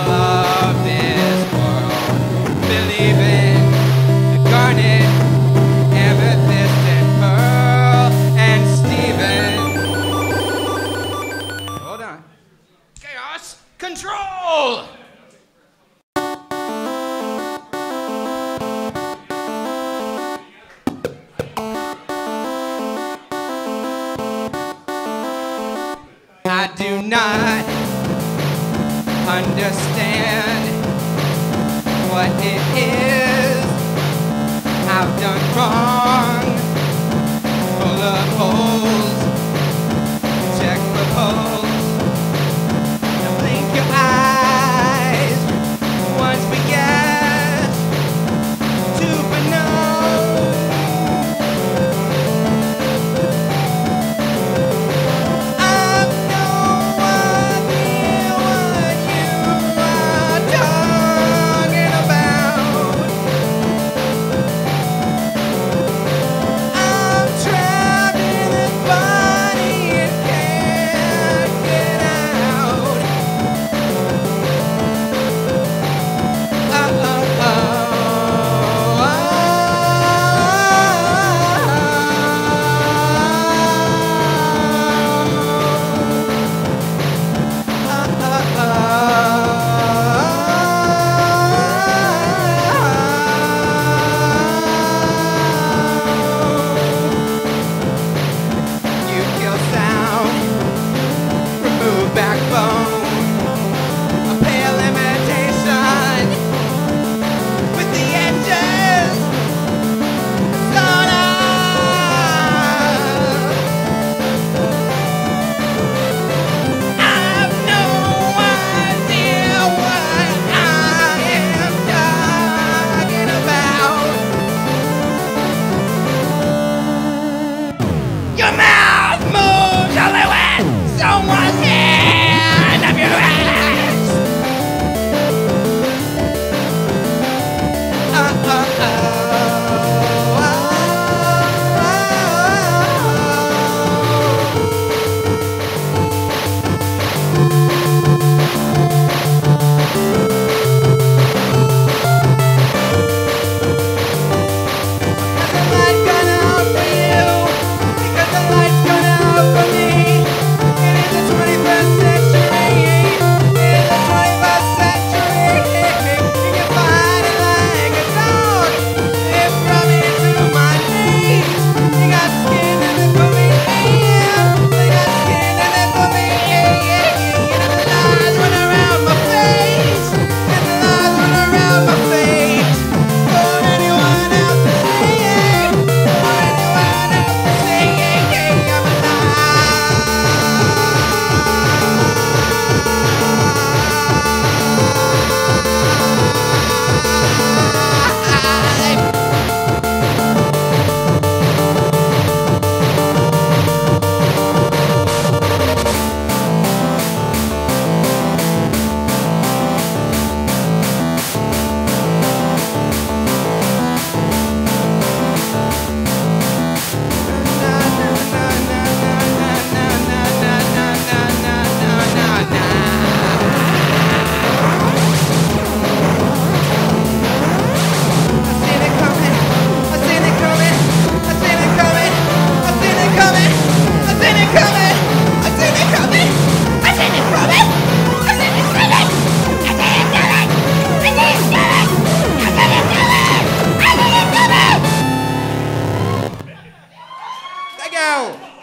of this world. Believe in the garnet, amethyst, and pearl, and Steven. Hold on. Chaos control! I do not understand what it is I've done wrong. Full of holes, check the holes. Now blink your eyes once we get to know. Backbone, a pale imitation with the edges sewn up. I've no idea what I am talking about. Your mouth moves only when someone's here. Go!